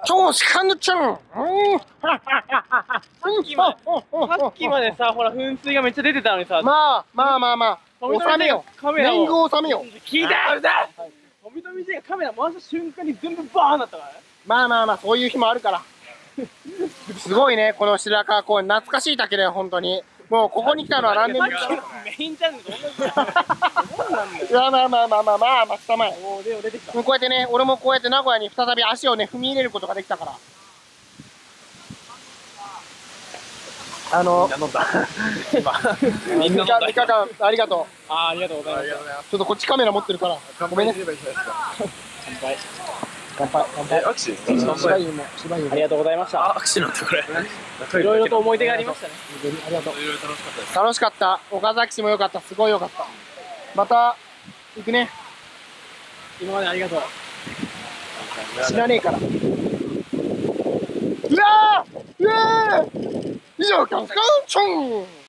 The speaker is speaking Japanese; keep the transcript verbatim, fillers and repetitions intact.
超シカンドちゃん。うん。 さっきまで、さっきまでさ、ほら、噴水がめっちゃ出てたのにさ。 まあ、まあまあまあ。収めよう。年貢を収めよう。 聞いたうだ。富富 J がカメラ回した瞬間に全部バーンなったからね。まあまあまあ、そういう日もあるから。すごいね、この白川公園。懐かしい竹だよ、本当に。もうここに来たのは何年ぶりか。 メインチャンネルと同じだよ。 いや、まあまあまあまあまあ、待ちたまえ。 おー、でも出てきた。 こうやってね、俺もこうやって名古屋に再び足をね、踏み入れることができたから。あの、 みんな飲んだ。 今、みんなみっかかんありがとう。 あー、ありがとうございます。 ちょっとこっちカメラ持ってるから。ごめんね。 乾杯。 乾杯。乾杯。 え、握手ですか？ 芝居も、芝居も。 ありがとうございました。 あ、握手なんだこれ。 いろいろと思い出がありましたね。 ありがとう。 いろいろ楽しかったです。 楽しかった。岡崎市も良かった。すごい良かった。また、行くね。 今までありがとう。 知らねえから。うわーうわー以上、カンカンチョン